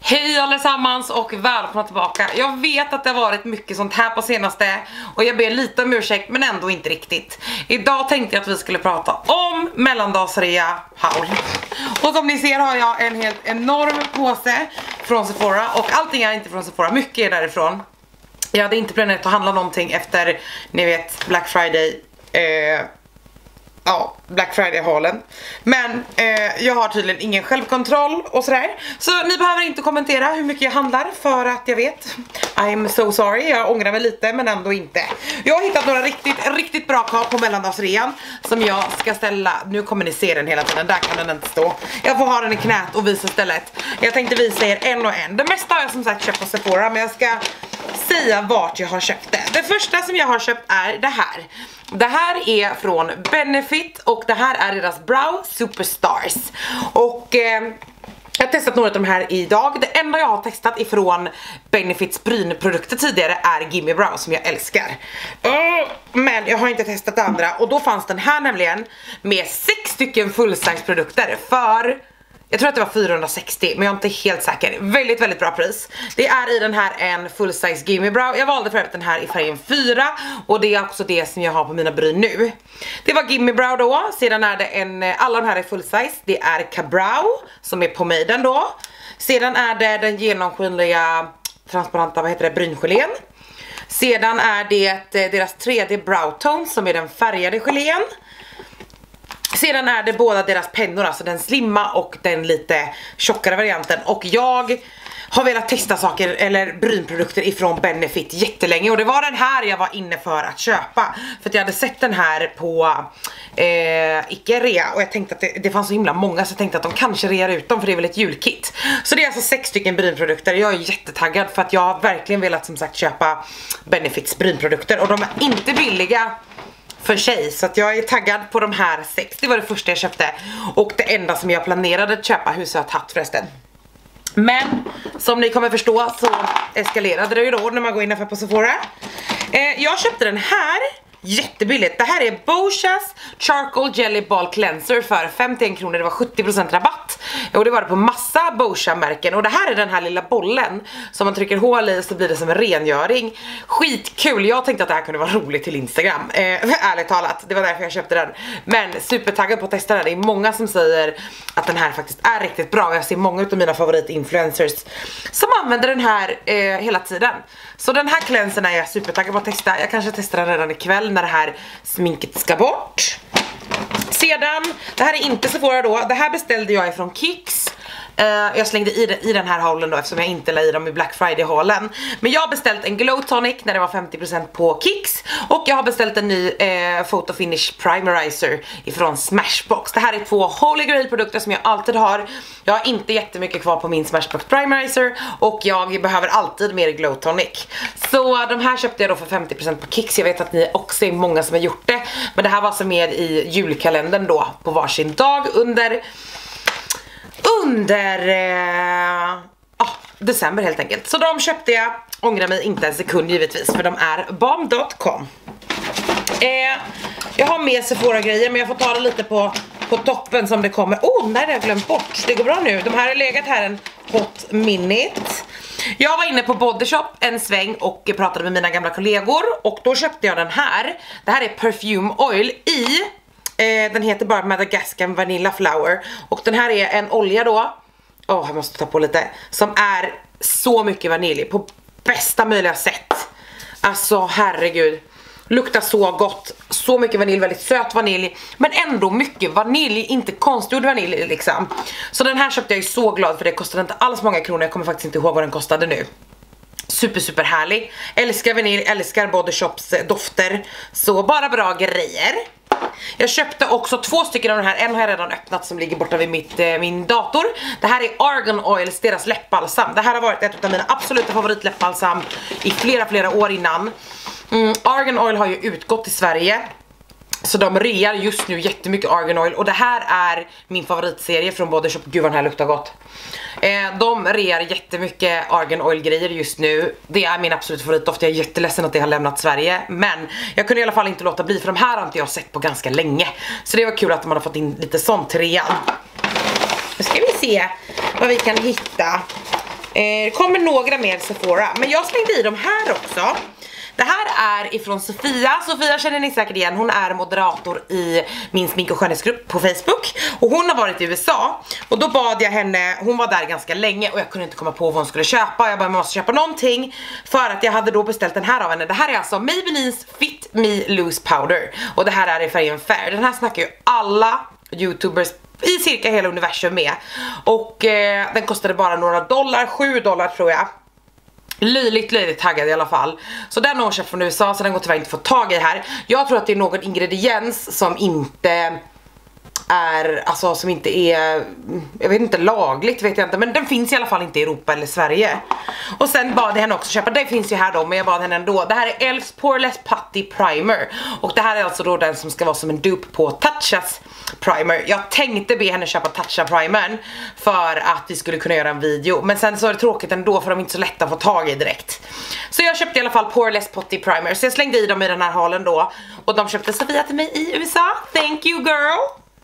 Hej allesammans och välkomna tillbaka. Jag vet att det har varit mycket sånt här på senaste och jag ber lite om ursäkt men ändå inte riktigt. Idag tänkte jag att vi skulle prata om mellandagsrea haul. Och som ni ser har jag en helt enorm påse från Sephora och allting är inte från Sephora, mycket är därifrån. Jag hade inte planerat att handla någonting efter, ni vet, Black Friday Black Friday-haulen. Men jag har tydligen ingen självkontroll och sådär. Så ni behöver inte kommentera hur mycket jag handlar för att jag vet. I'm so sorry, jag ångrar mig lite men ändå inte. Jag har hittat några riktigt bra kap på mellandagsrean som jag ska ställa. Nu kommer ni se den hela tiden, där kan den inte stå. Jag får ha den i knät och visa istället. Jag tänkte visa er en och en. Det mesta har jag som sagt köpt på Sephora, men jag ska säga vart jag har köpt det. Det första som jag har köpt är det här. Det här är från Benefit och det här är deras Brow Superstars. Och jag har testat några av de här idag. Det enda jag har testat ifrån Benefits brynprodukter tidigare är Gimme Brow som jag älskar. Men jag har inte testat andra och då fanns den här nämligen med 6 stycken full-size produkter för... Jag tror att det var 460, men jag är inte helt säker. Väldigt bra pris. Det är i den här en full-size Gimme Brow. Jag valde för övrigt den här i färgen 4. Och det är också det som jag har på mina bryn nu. Det var Gimme Brow då. Sedan är det alla de här är full-size. Det är Ka-Brow som är pomaden då. Sedan är det den genomskinliga transparenta, bryngelén. Sedan är det deras 3D Brow Tone som är den färgade gelén. Sedan är det båda deras pennor, alltså den slimma och den lite tjockare varianten. Och jag har velat testa saker eller brynprodukter ifrån Benefit jättelänge. Och det var den här jag var inne för att köpa. För att jag hade sett den här på icke-rea. Och jag tänkte att det fanns så himla många, så jag tänkte att de kanske rear ut dem, för det är väl ett julkit. Så det är alltså 6 stycken brynprodukter. Jag är jättetaggad för att jag har verkligen velat som sagt köpa Benefits brynprodukter. Och de är inte billiga för sig, så att jag är taggad på de här 6. Det var det första jag köpte. Och det enda som jag planerade att köpa, hur så jag tagit förresten. Men som ni kommer förstå så eskalerade det ju då när man går innanför på Sephora. Jag köpte den här jättebilligt. Det här är Boschas Charcoal Jelly Ball Cleanser för 51 kronor. Det var 70% rabatt. Och det var det på massa Boscha-märken. Och det här är den här lilla bollen som man trycker hål i så blir det som en rengöring. Skitkul. Jag tänkte att det här kunde vara roligt till Instagram. Ärligt talat. Det var därför jag köpte den. Men supertaggad på att testa den. Det är många som säger att den här faktiskt är riktigt bra. Jag ser många av mina favoritinfluencers som använder den här hela tiden. Så den här cleansern är jag supertaggad på att testa. Jag kanske testar den redan ikväll när det här sminket ska bort. Sedan, det här är inte Sephora då. Det här beställde jag ifrån Kicks. Jag slängde i den här haulen då, eftersom jag inte la i dem i Black Friday-haulen. Men jag har beställt en Glow Tonic när det var 50% på Kicks. Och jag har beställt en ny Photo Finish Primerizer ifrån Smashbox. Det här är 2 Holy Grail-produkter som jag alltid har. Jag har inte jättemycket kvar på min Smashbox Primerizer. Och jag behöver alltid mer Glow Tonic. Så de här köpte jag då för 50% på Kicks. Jag vet att ni också är många som har gjort det. Men det här var alltså med i julkalendern då, på varsin dag under december helt enkelt. Så de köpte jag, ångrar mig inte en sekund givetvis, för de är balm.com. Jag har med Sephora-grejer, men jag får ta det lite på toppen som det kommer. Nej, det har jag glömt bort. Det går bra nu. De här har legat här en hot minute. Jag var inne på Body Shop en sväng och pratade med mina gamla kollegor. Och då köpte jag den här. Det här är Perfume Oil i... den heter bara Madagascar Vanilla Flower. Och den här är en olja då. Jag måste ta på lite. Som är så mycket vanilj på bästa möjliga sätt. Alltså herregud. Luktar så gott. Så mycket vanilj, väldigt söt vanilj. Men ändå mycket vanilj, inte konstgjord vanilj liksom. Så den här köpte jag ju så glad för, det kostade inte alls många kronor. Jag kommer faktiskt inte ihåg vad den kostade nu. Super härlig. Älskar vanilj, älskar Body Shops dofter. Så bara bra grejer. Jag köpte också 2 stycken av den här. En har jag redan öppnat som ligger borta vid min dator. Det här är Argan Oils, deras läppbalsam. Det här har varit ett av mina absoluta favoritläppbalsam i flera år innan. Argan Oil har ju utgått i Sverige. Så de rear just nu jättemycket Argan Oil. Och det här är min favoritserie från Body Shop. Gud vad den här luktar gott. De rear jättemycket Argan Oil grejer just nu. Det är min absolut favoritdoft. Jag är jätteledsen att det har lämnat Sverige. Men jag kunde i alla fall inte låta bli, för de här har inte jag sett på ganska länge. Så det var kul att man har fått in lite sånt till rean. Nu ska vi se vad vi kan hitta. Det kommer några mer Sephora, men jag slängde i de här också. Det här är ifrån Sofia. Sofia känner ni säkert igen. Hon är moderator i min smink- och skönhetsgrupp på Facebook. Och hon har varit i USA. Och då bad jag henne, hon var där ganska länge och jag kunde inte komma på vad hon skulle köpa. Jag bara, man måste köpa någonting. För att jag hade då beställt den här av henne. Det här är alltså Maybelline's Fit Me Loose Powder. Och det här är i färgen Fair. Den här snackar ju alla YouTubers i cirka hela universum med. Och den kostade bara några dollar, $7 tror jag. Löjligt taggad i alla fall. Så den har hon köpt från USA, så den går tyvärr inte att få tag i här. Jag tror att det är någon ingrediens som inte är, alltså som inte är, jag vet inte, lagligt vet jag inte, men den finns i alla fall inte i Europa eller Sverige. Och sen bad jag henne också köpa, det finns ju här då, men jag bad henne ändå. Det här är Elf's Poreless Putty Primer. Och det här är alltså då den som ska vara som en dupe på Tatchas primer. Jag tänkte be henne köpa Tatcha primern för att vi skulle kunna göra en video, men sen så är det tråkigt ändå för de är inte så lätta att få tag i direkt. Så jag köpte i alla fall Poreless Putty Primer, så jag slängde i dem i den här halen då. Och de köpte Sofia till mig i USA. Thank you girl!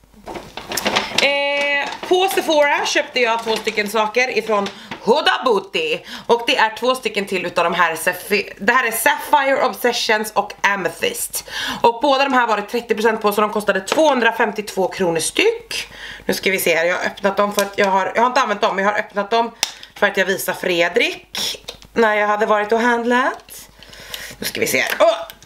På Sephora köpte jag 2 stycken saker ifrån Huda Beauty. Och det är 2 stycken till utav de här. Det här är Sapphire Obsessions och Amethyst. Och båda de här var det 30% på, så de kostade 252 kronor styck. Nu ska vi se här, jag har öppnat dem för att jag har inte använt dem, men jag har öppnat dem för att jag visar Fredrik när jag hade varit och handlat. Nu ska vi se här.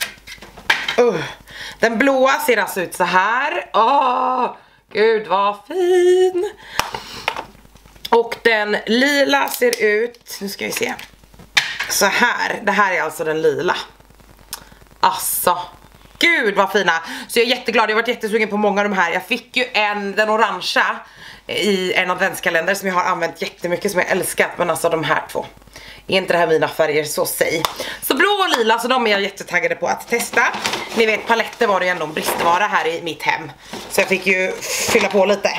Den blåa ser alltså ut så här. Gud vad fin. Och den lila ser ut, nu ska vi se, så här. Det här är alltså den lila. Alltså, gud vad fina. Så jag är jätteglad, jag har varit jättesugen på många av de här. Jag fick ju den orangea i en adventskalender som jag har använt jättemycket, som jag älskat. Men alltså de här 2, är inte det här mina färger, så säg. Så blå och lila, så de är jag jättetaggade på att testa. Ni vet, paletter var det ju ändå en bristvara här i mitt hem, så jag fick ju fylla på lite.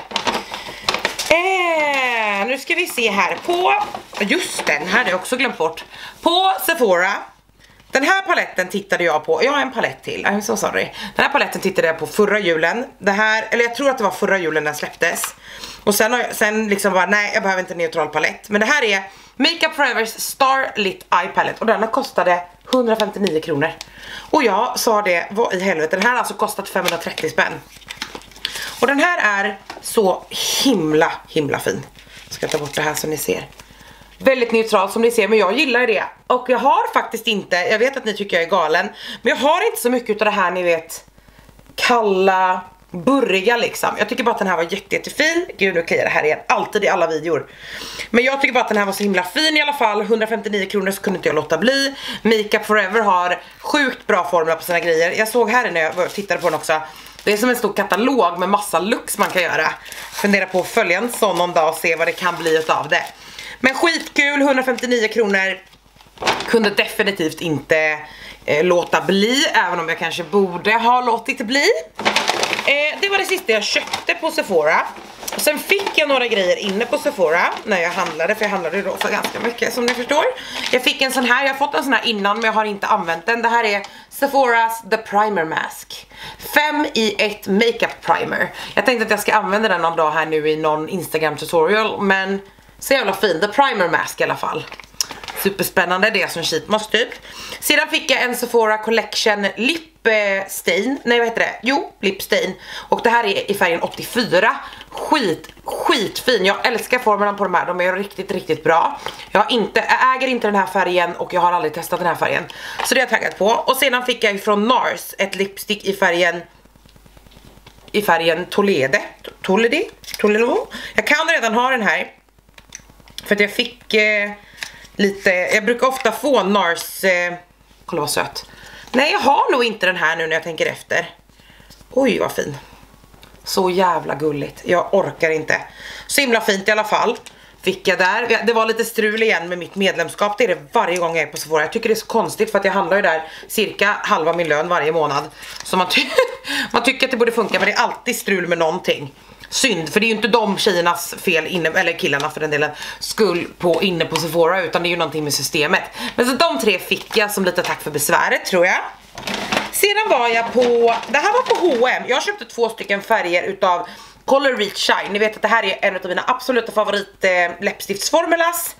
Nu ska vi se här på, just den här hade jag också glömt bort. På Sephora, den här paletten tittade jag på. Jag har en palett till, I'm so sorry. Den här paletten tittade jag på förra julen. Det här, eller jag tror att det var förra julen den släpptes. Och sen liksom bara, nej jag behöver inte en neutral palett. Men det här är Makeup Forevers Starlit Eye Palette. Och denna kostade 159 kronor. Och jag sa det, vad i helvete. Den här har alltså kostat 530 spänn. Och den här är så himla fin. Jag ska ta bort det här så ni ser. Väldigt neutral som ni ser, men jag gillar det. Och jag har faktiskt inte, jag vet att ni tycker jag är galen, men jag har inte så mycket av det här, ni vet, kalla, burriga liksom. Jag tycker bara att den här var jättefin. Gud, nu kliar det här igen, alltid i alla videor. Men jag tycker bara att den här var så himla fin i alla fall. 159 kronor, så kunde inte jag låta bli. Makeup Forever har sjukt bra formler på sina grejer. Jag såg här när jag tittade på den också. Det är som en stor katalog med massa looks man kan göra. Fundera på att följa en sån någon dag och se vad det kan bli utav det. Men skitkul, 159 kronor. Kunde definitivt inte låta bli, även om jag kanske borde ha låtit det bli. Det var det sista jag köpte på Sephora. Och sen fick jag några grejer inne på Sephora när jag handlade, för jag handlade då för ganska mycket som ni förstår. Jag fick en sån här, jag har fått en sån här innan men jag har inte använt den. Det här är Sephoras The Primer Mask 5 i 1 Makeup Primer. Jag tänkte att jag ska använda den någon dag här nu i någon Instagram tutorial, men så jävla fin, The Primer Mask i alla fall. Superspännande, det är som sheet mask typ. Sedan fick jag en Sephora Collection Lip Stain. Nej, vad heter det? Jo, Lip Stain. Och det här är i färgen 84. Skitfin. Jag älskar formerna på de här. De är riktigt bra. Jag äger inte den här färgen och jag har aldrig testat den här färgen. Så det är jag taggat på. Och sedan fick jag från NARS ett lipstick i färgen Toledo. Jag kan redan ha den här. För att jag fick lite, jag brukar ofta få NARS, kolla vad söt. Nej, jag har nog inte den här nu när jag tänker efter. Oj, vad fin. Så jävla gulligt, jag orkar inte. Så himla fint i alla fall. Fick jag där, det var lite strul igen med mitt medlemskap. Det är det varje gång jag är på Sephora. Jag tycker det är så konstigt för att jag handlar ju där cirka halva min lön varje månad. Så man tycker att det borde funka, men det är alltid strul med någonting. Synd, för det är ju inte de tjejernas fel eller killarna för den delen skull inne på Sephora, utan det är ju någonting med systemet. Men så de 3 fick jag som lite tack för besväret, tror jag. Sedan var jag på, det här var på H&M. Jag köpte 2 stycken färger utav Color Reach Shine. Ni vet att det här är en av mina absoluta favorit läppstiftsformulas.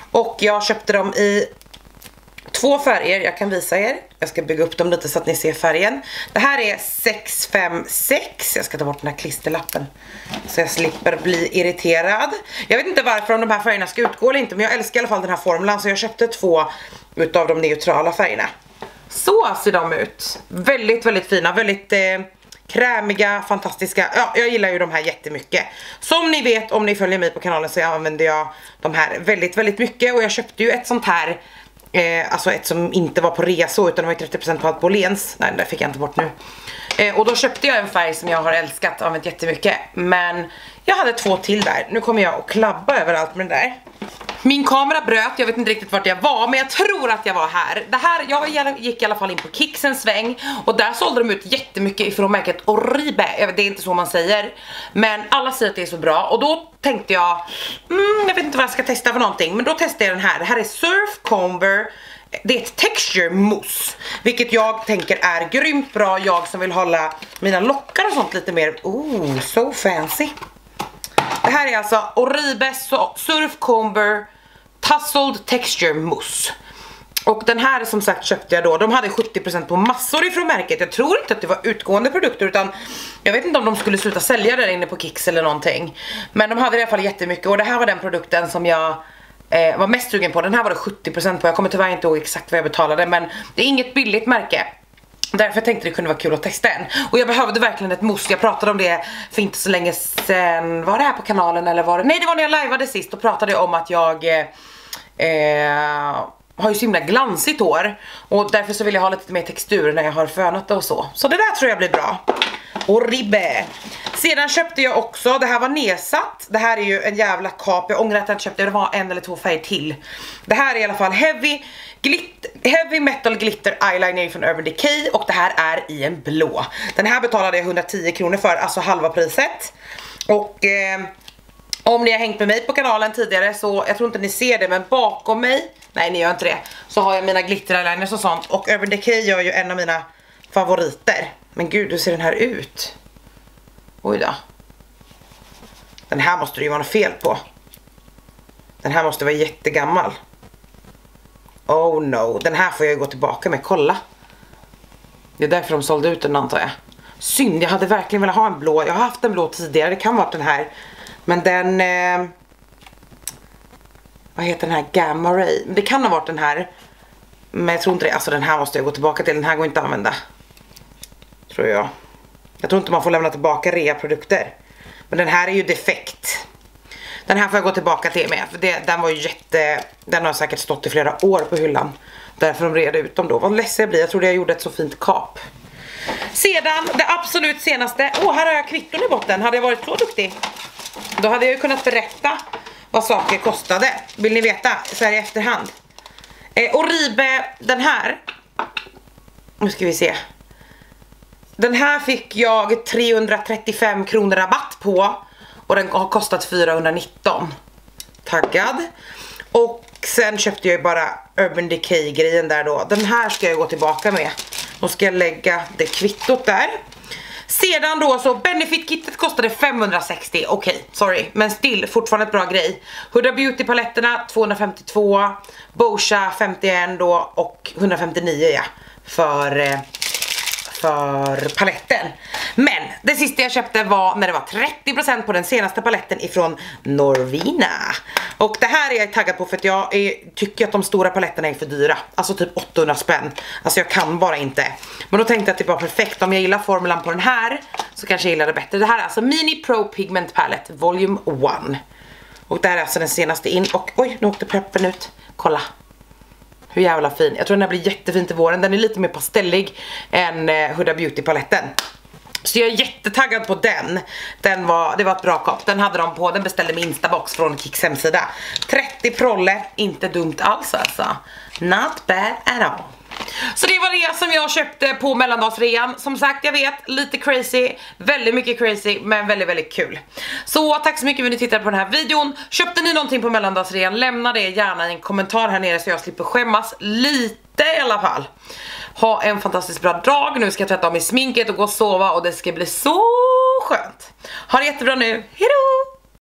Och jag köpte dem i 2 färger, jag kan visa er. Jag ska bygga upp dem lite så att ni ser färgen. Det här är 656. Jag ska ta bort den här klisterlappen så jag slipper bli irriterad. Jag vet inte varför om de här färgerna ska utgå eller inte, men jag älskar i alla fall den här formulan, så jag köpte 2 utav de neutrala färgerna. Så ser de ut. Väldigt, väldigt fina, väldigt krämiga, fantastiska. Ja, jag gillar ju de här jättemycket. Som ni vet, om ni följer mig på kanalen, så använder jag de här väldigt, väldigt mycket. Och jag köpte ju ett sånt här, alltså ett som inte var på reso, utan det var 30% på allt på Åhléns. Nej, det fick jag inte bort nu. Och då köpte jag en färg som jag har älskat och använt jättemycket. Men jag hade 2 till där. Nu kommer jag att klabba överallt med det där. Min kamera bröt, jag vet inte riktigt vart jag var, men jag tror att jag var här. Jag gick i alla fall in på Kicks en sväng, och där sålde de ut jättemycket ifrån märket Oribe. Det är inte så man säger, men alla säger att det är så bra. Och då tänkte jag, jag vet inte vad jag ska testa för någonting, men då testade jag den här. Det här är Surf Comber. Det är ett texture mousse, vilket jag tänker är grymt bra. Jag som vill hålla mina lockar och sånt lite mer, so fancy. Det här är alltså Oribe Surf Comber Tussled Texture Mousse. Och den här som sagt köpte jag då. De hade 70% på massor ifrån märket. Jag tror inte att det var utgående produkter, utan jag vet inte om de skulle sluta sälja där inne på Kicks eller någonting. Men de hade i alla fall jättemycket. Och det här var den produkten som jag var mest sugen på. Den här var det 70% på. Jag kommer tyvärr inte ihåg exakt vad jag betalade, men det är inget billigt märke. Därför tänkte det kunde vara kul att testa en. Och jag behövde verkligen ett mousse. Jag pratade om det för inte så länge sedan. Var det här på kanalen eller var det? Nej, det var när jag liveade sist. Och pratade om att jag har ju så himla glansigt hår. Och därför så vill jag ha lite mer textur när jag har fönat det och så. Så det där tror jag blir bra. Oribe. Sedan köpte jag också, det här var nedsatt. Det här är ju en jävla kap. Jag ångrar att jag köpte, det var 1 eller 2 färger till. Det här är i alla fall Heavy Metal Glitter Eyeliner från Urban Decay. Och det här är i en blå. Den här betalade jag 110 kronor för, alltså halva priset. Och om ni har hängt med mig på kanalen tidigare, så jag tror inte ni ser det, men bakom mig, nej ni gör inte det, så har jag mina glitter eyeliners och sånt. Och Urban Decay gör ju en av mina favoriter. Men gud, hur ser den här ut? Oj då. Den här måste det ju vara något fel på. Den här måste vara jättegammal. Oh no, den här får jag gå tillbaka med, kolla. Det är därför de sålde ut den, antar jag. Synd, jag hade verkligen velat ha en blå. Jag har haft en blå tidigare, det kan vara den här. Men den vad heter den här? Gamma Ray. Det kan ha varit den här. Men jag tror inte det, alltså den här måste jag gå tillbaka till. Den här går inte att använda, tror jag. Jag tror inte man får lämna tillbaka rea-produkter. Men den här är ju defekt. Den här får jag gå tillbaka till med, för den var ju den har säkert stått i flera år på hyllan. Därför de red ut dem då. Vad ledsen jag blir, jag trodde jag gjorde ett så fint kap. Sedan, det absolut senaste. Här har jag kvitton i botten. Hade jag varit så duktig, då hade jag ju kunnat berätta vad saker kostade. Vill ni veta, så här i efterhand. Oribe, den här. Nu ska vi se. Den här fick jag 335 kronor rabatt på. Och den har kostat 419. Taggad. Och sen köpte jag ju bara Urban Decay grejen där då. Den här ska jag gå tillbaka med. Då ska jag lägga det kvittot där. Sedan då så Benefit-kittet kostade 560. Okej, sorry, men still fortfarande ett bra grej. Huda Beauty paletterna 252, Boscia 51 då och 159 ja, för paletten. Men det sista jag köpte var när det var 30% på den senaste paletten ifrån Norvina. Och det här är jag taggad på, för att jag tycker att de stora paletterna är för dyra. Alltså typ 800 spänn. Alltså jag kan bara inte. Men då tänkte jag att det var perfekt. Om jag gillar formulan på den här, så kanske jag gillar det bättre. Det här är alltså Mini Pro Pigment Palette Volume 1. Och det här är alltså den senaste in. Och oj, nu åkte preppen ut. Kolla. Hur jävla fin. Jag tror den här blir jättefin till våren. Den är lite mer pastellig än Huda Beauty paletten. Så jag är jättetaggad på den. Det var ett bra kap. Den hade de på, den beställde min Instabox från Kicks hemsida. 30 prolle, inte dumt alls alltså. Not bad at all. Så det var det som jag köpte på mellandagsrean. Som sagt, jag vet, lite crazy. Väldigt mycket crazy, men väldigt, väldigt kul. Så tack så mycket för att ni tittade på den här videon. Köpte ni någonting på mellandagsrean, lämna det gärna i en kommentar här nere, så jag slipper skämmas lite i alla fall. Ha en fantastiskt bra dag. Nu ska jag tvätta av mig sminket och gå och sova, och det ska bli så skönt. Ha det jättebra nu. Hejdå!